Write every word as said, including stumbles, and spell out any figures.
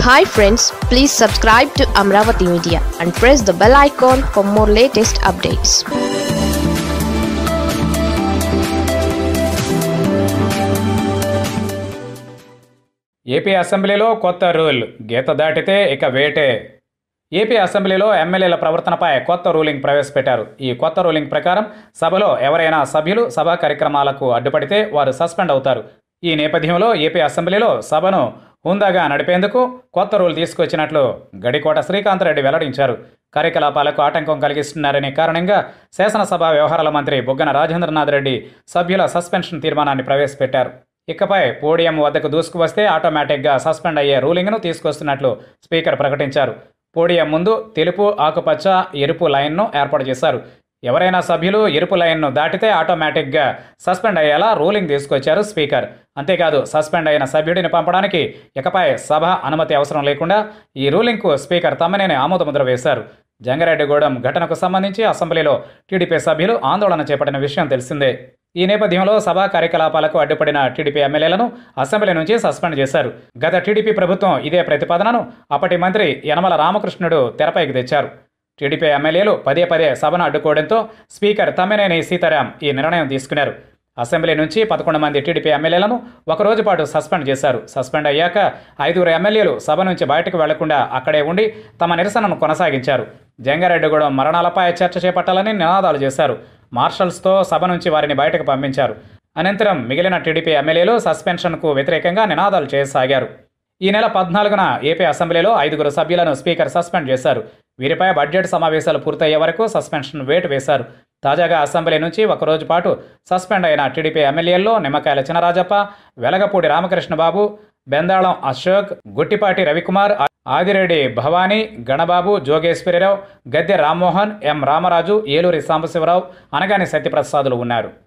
Hi friends, please subscribe to Amaravathi Media and press the bell icon for more latest updates. AP అసెంబ్లీలో కొత్త rule గీత దాటితే ఇక వేటే. AP అసెంబ్లీలో ఎమ్మెల్యేల ప్రవర్తనపై కొత్త రూలింగ్ ప్రవేశపెట్టారు. ఈ కొత్త రూలింగ్ ప్రకారం సభలో ఎవరైనా సభ్యులు సభా కార్యక్రమాలకు అడ్డుపడితే వారు సస్పెండ్ అవుతారు. ఈ నేపథ్యంలో ఏపీ అసెంబ్లీలో సభను హుందాగా నడిపేందుకు కొత్త రూల్ తీసుకొచ్చినట్లు గడికోట శ్రీకాంతరెడ్డి వెల్లడించారు. కార్యకలాపాలకు ఆటంకం కలిగిస్తున్నారనే కారణంగా శాసనసభ వ్యవహారాల మంత్రి బుగ్గన రాజేంద్రనాథ్ రెడ్డి సభ్యుల సస్పెన్షన్ తీర్మానాన్ని ప్రవేశపెట్టారు. ఇకపై పోడియం వద్దకు దూసుకువస్తే ఆటోమేటిక్గా సస్పెండ్ అయ్యే రూలింగ్ను తీసుకొస్తున్నట్లు స్పీకర్ ప్రకటించారు. పోడియం ముందు తెలుపు, ఆకుపచ్చ, ఎరుపు లైన్ను ఏర్పాటు చేశారు. ఎవరైనా సభ్యులు ఎరుపు లైన్ను దాటితే ఆటోమేటిక్గా సస్పెండ్ అయ్యేలా రూలింగ్ తీసుకొచ్చారు స్పీకర్. అంతేకాదు, సస్పెండ్ అయిన సభ్యుడిని పంపడానికి ఇకపై సభ అనుమతి అవసరం లేకుండా ఈ రూలింగ్కు స్పీకర్ తమ్మనేని ఆమోదముద్ర వేశారు. జంగారెడ్డిగూడెం ఘటనకు సంబంధించి అసెంబ్లీలో టీడీపీ సభ్యులు ఆందోళన చేపట్టిన విషయం తెలిసిందే. ఈ నేపథ్యంలో సభా కార్యకలాపాలకు అడ్డుపడిన టీడీపీ ఎమ్మెల్యేలను అసెంబ్లీ నుంచి సస్పెండ్ చేశారు. గత టీడీపీ ప్రభుత్వం ఇదే ప్రతిపాదనను అప్పటి మంత్రి యనమల రామకృష్ణుడు తెరపైకి తెచ్చారు. టీడీపీ ఎమ్మెల్యేలు పదే పదే సభను అడ్డుకోవడంతో స్పీకర్ తమ్మినేని సీతారాం ఈ నిర్ణయం తీసుకున్నారు. అసెంబ్లీ నుంచి పదకొండు మంది టీడీపీ ఎమ్మెల్యేలను ఒకరోజు పాటు సస్పెండ్ చేశారు. సస్పెండ్ అయ్యాక ఐదుగురు ఎమ్మెల్యేలు సభ నుంచి బయటకు వెళ్లకుండా అక్కడే ఉండి తమ నిరసనను కొనసాగించారు. జంగారెడ్డిగూడెం మరణాలపై చర్చ చేపట్టాలని నినాదాలు చేశారు. మార్షల్స్తో సభ నుంచి వారిని బయటకు పంపించారు. అనంతరం మిగిలిన టీడీపీ ఎమ్మెల్యేలు సస్పెన్షన్కు వ్యతిరేకంగా నినాదాలు చేయసాగారు. ఈ నెల పద్నాలుగున ఏపీ అసెంబ్లీలో ఐదుగురు సభ్యులను స్పీకర్ సస్పెండ్ చేశారు. వీరిపై బడ్జెట్ సమావేశాలు పూర్తయ్యే వరకు సస్పెన్షన్ వేటు వేశారు. తాజాగా అసెంబ్లీ నుంచి ఒకరోజు పాటు సస్పెండ్ అయిన టీడీపీ ఎమ్మెల్యేల్లో నిమ్మకాయల చినరాజప్ప, వెలగపూడి రామకృష్ణబాబు, బెందాళం అశోక్, గుట్టిపాటి రవికుమార్, ఆదిరెడ్డి భవానీ, గణబాబు, జోగేశ్వరిరావు, గద్దె రామ్మోహన్, ఎం రామరాజు, ఏలూరి సాంబశివరావు, అనగాని సత్యప్రసాదులు ఉన్నారు.